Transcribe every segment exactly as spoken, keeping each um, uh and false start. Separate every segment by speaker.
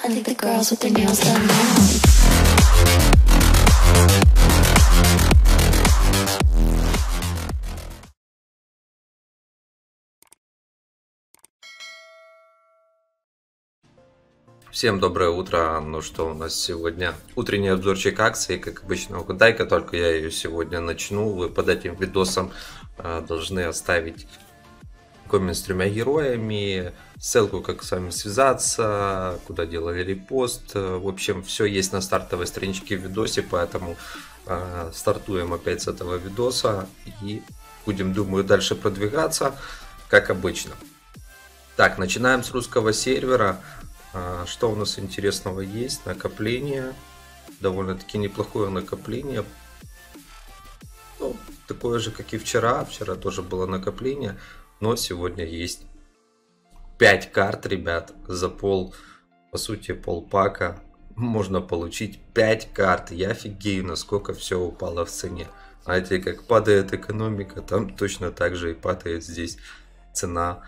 Speaker 1: I think the girls with their nails done now.
Speaker 2: Всем доброе утро. Ну что у нас сегодня? Утренний обзорчик акции, как обычно, угадайка, только я ее сегодня начну. Вы под этим видосом э, должны оставить коммент с тремя героями, ссылку, как с вами связаться, куда делали репост. В общем, все есть на стартовой страничке в видосе, поэтому э, стартуем опять с этого видоса и будем, думаю, дальше продвигаться, как обычно. Так, начинаем с русского сервера. Что у нас интересного есть? Накопление. Довольно-таки неплохое накопление. Ну, такое же, как и вчера. Вчера тоже было накопление. Но сегодня есть пять карт, ребят. За пол, по сути, полпака можно получить пять карт. Я офигею, насколько все упало в цене. Знаете, как падает экономика, там точно так же и падает здесь цена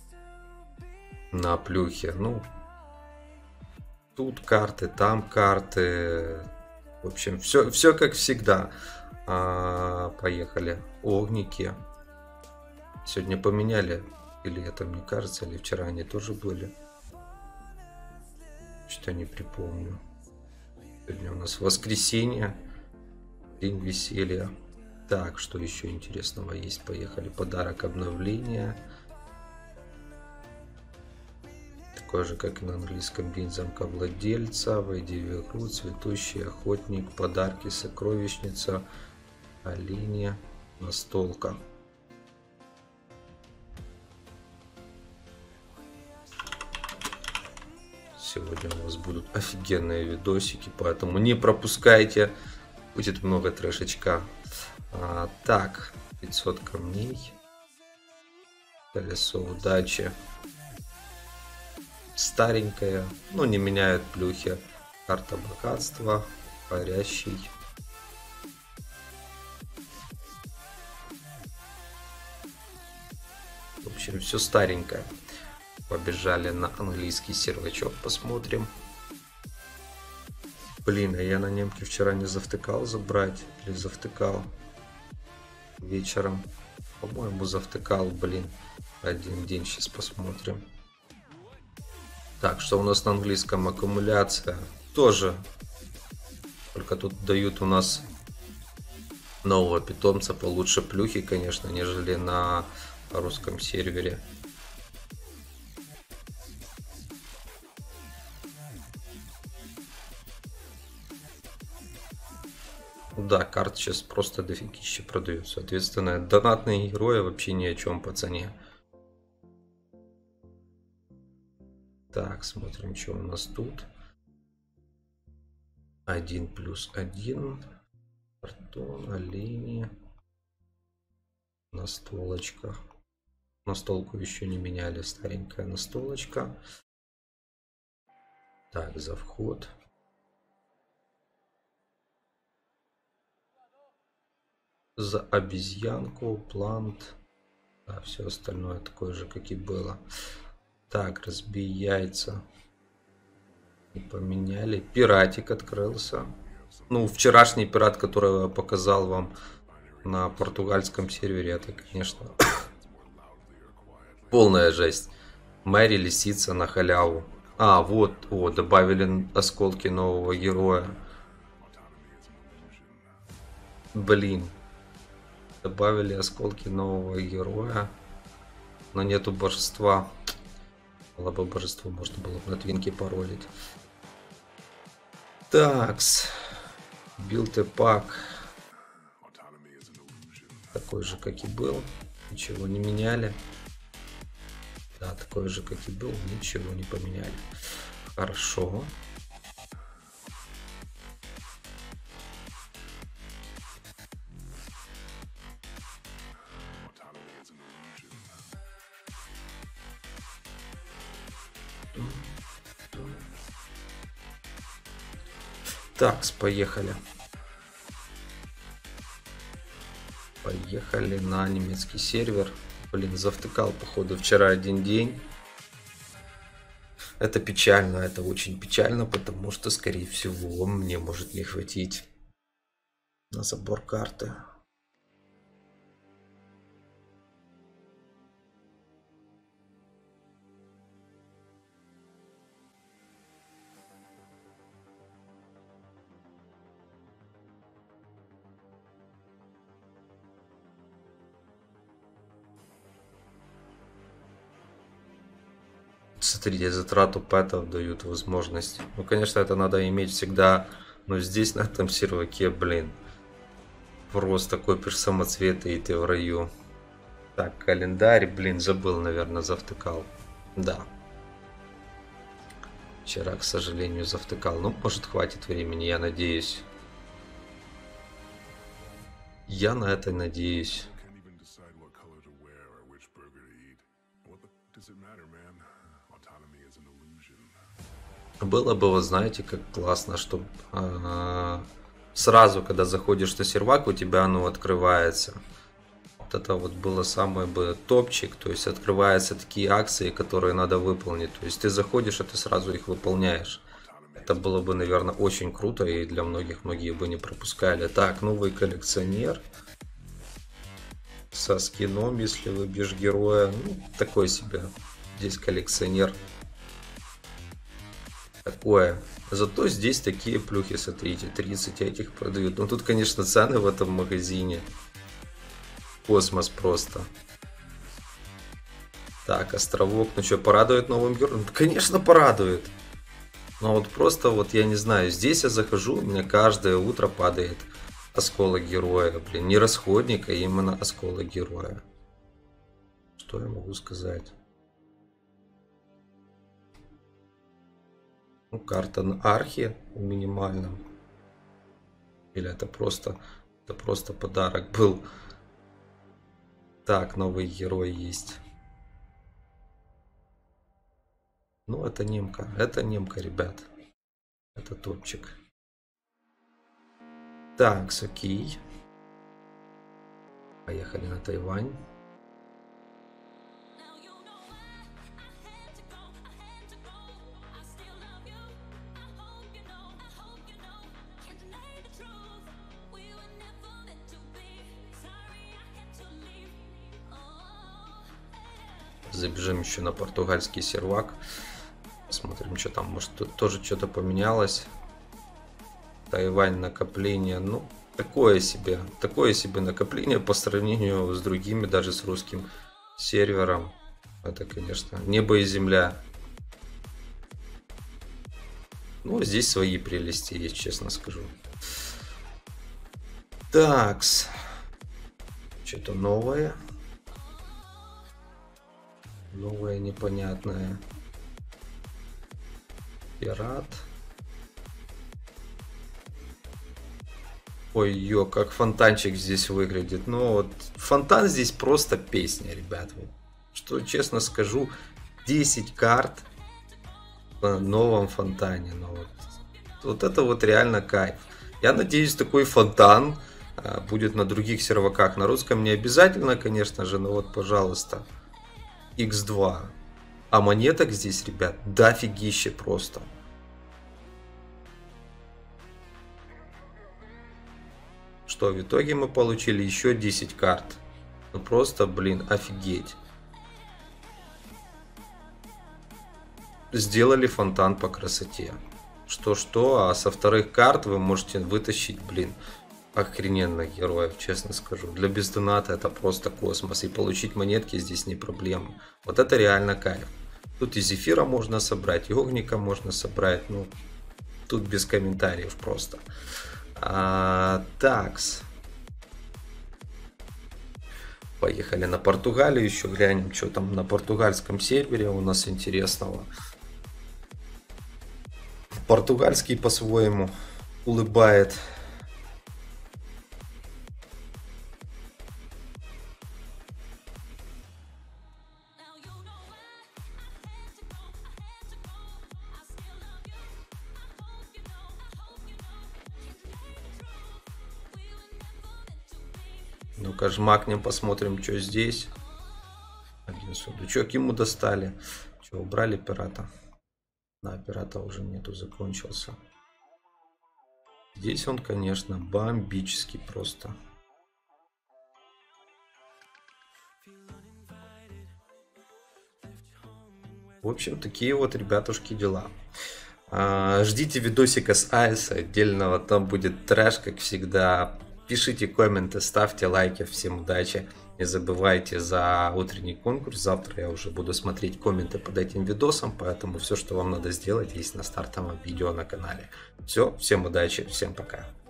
Speaker 2: на плюхе. Ну, тут карты, там карты. В общем, все, все как всегда. А, поехали. Огники. Сегодня поменяли. Или это мне кажется, или вчера они тоже были. Что не припомню. Сегодня у нас воскресенье. День веселья. Так, что еще интересного есть? Поехали. Подарок обновления. Такой же, как и на английском, день замка владельца, войди в игру, цветущий охотник, подарки, сокровищница, оленя, настолка. Сегодня у вас будут офигенные видосики, поэтому не пропускайте, будет много трэшечка. А, так, пятьсот камней, колесо удачи. Старенькая, но не меняет плюхи. Карта богатства, парящий. В общем, все старенькое. Побежали на английский сервачок, посмотрим. Блин, а я на немке вчера не завтыкал забрать. Или завтыкал вечером. По-моему, завтыкал, блин. Один день, сейчас посмотрим. Так, что у нас на английском? Аккумуляция. Тоже. Только тут дают у нас нового питомца получше плюхи, конечно, нежели на русском сервере. Да, карт сейчас просто дофигища продают. Соответственно, донатные герои вообще ни о чем по цене. Так, смотрим, что у нас тут. Один плюс один. Картон, олени. Настолочка. Настолку еще не меняли. Старенькая настолочка. Так, за вход. За обезьянку, плант. А все остальное такое же, как и было. Так, разбей яйца. И поменяли. Пиратик открылся. Ну, вчерашний пират, который я показал вам на португальском сервере, это, конечно, полная жесть. Мэри лисица на халяву. А, вот, о, добавили осколки нового героя. Блин. Добавили осколки нового героя. Но нету божества. Было бы божество, можно было бы на твинке паролить. Такс. Билд и пак. Такой же, как и был. Ничего не меняли. Да, такой же, как и был. Ничего не поменяли. Хорошо. Так, поехали. Поехали на немецкий сервер. Блин, завтыкал, походу, вчера один день. Это печально, это очень печально, потому что, скорее всего, мне может не хватить на забор карты. Смотрите, затрату пэтов дают возможность. Ну, конечно, это надо иметь всегда. Но здесь, на этом серваке, блин. Просто копишь самоцветы и ты в раю. Так, календарь, блин, забыл, наверное, завтыкал. Да. Вчера, к сожалению, завтыкал. Ну, может, хватит времени, я надеюсь. Я на это надеюсь. Было бы, вы знаете, как классно, чтобы э, сразу, когда заходишь на сервак, у тебя оно открывается. Вот это вот было самый бы топчик, то есть открываются такие акции, которые надо выполнить. То есть ты заходишь, а ты сразу их выполняешь. Это было бы, наверное, очень круто, и для многих многие бы не пропускали. Так, новый коллекционер. Со скином, если выбьешь героя. Ну, такой себе. Здесь коллекционер. Такое. Зато здесь такие плюхи, смотрите, тридцать этих продают. Ну тут, конечно, цены в этом магазине. Космос просто. Так, островок. Ну что, порадует новым героем? Конечно, порадует. Но вот просто, вот я не знаю, здесь я захожу, у меня каждое утро падает осколок героя. Блин, не расходник, а именно осколок героя. Что я могу сказать? Ну, карта на архе в минимальном. Или это просто, это просто подарок был. Так, новый герой есть. Ну, это немка. Это немка, ребят. Это топчик. Так, окей. Поехали на Тайвань. Забежим еще на португальский сервак. Посмотрим, что там. Может, тут тоже что-то поменялось. Тайвань накопление. Ну, такое себе. Такое себе накопление по сравнению с другими, даже с русским сервером. Это, конечно, небо и земля. Ну, здесь свои прелести есть, честно скажу. Такс. Что-то новое. Новое, непонятное. Пират. Ой, ё, как фонтанчик здесь выглядит. Ну вот, фонтан здесь просто песня, ребят. Что честно скажу, десять карт в новом фонтане. Ну, вот, вот это вот реально кайф. Я надеюсь, такой фонтан а, будет на других серваках. На русском не обязательно, конечно же, но вот, пожалуйста. икс два. А монеток здесь, ребят, дофигище просто. Что, в итоге мы получили еще десять карт. Ну просто, блин, офигеть. Сделали фонтан по красоте. Что-что, а со вторых карт вы можете вытащить, блин, охрененных героев, честно скажу. Для бездоната это просто космос. И получить монетки здесь не проблема. Вот это реально кайф. Тут и зефира можно собрать, и огника можно собрать. Ну, тут без комментариев просто. А, такс. Поехали на Португалию. Еще глянем, что там на португальском сервере у нас интересного. Португальский по-своему улыбает. Ну-ка, жмакнем, посмотрим, что здесь. Один сундучок ему достали. Что, убрали пирата? На пирата уже нету, закончился. Здесь он, конечно, бомбический просто. В общем, такие вот, ребятушки, дела. Ждите видосика с Айса отдельного, там будет трэш, как всегда. Пишите комменты, ставьте лайки, всем удачи. Не забывайте за утренний конкурс, завтра я уже буду смотреть комменты под этим видосом, поэтому все, что вам надо сделать, есть на стартовом видео на канале. Все, всем удачи, всем пока.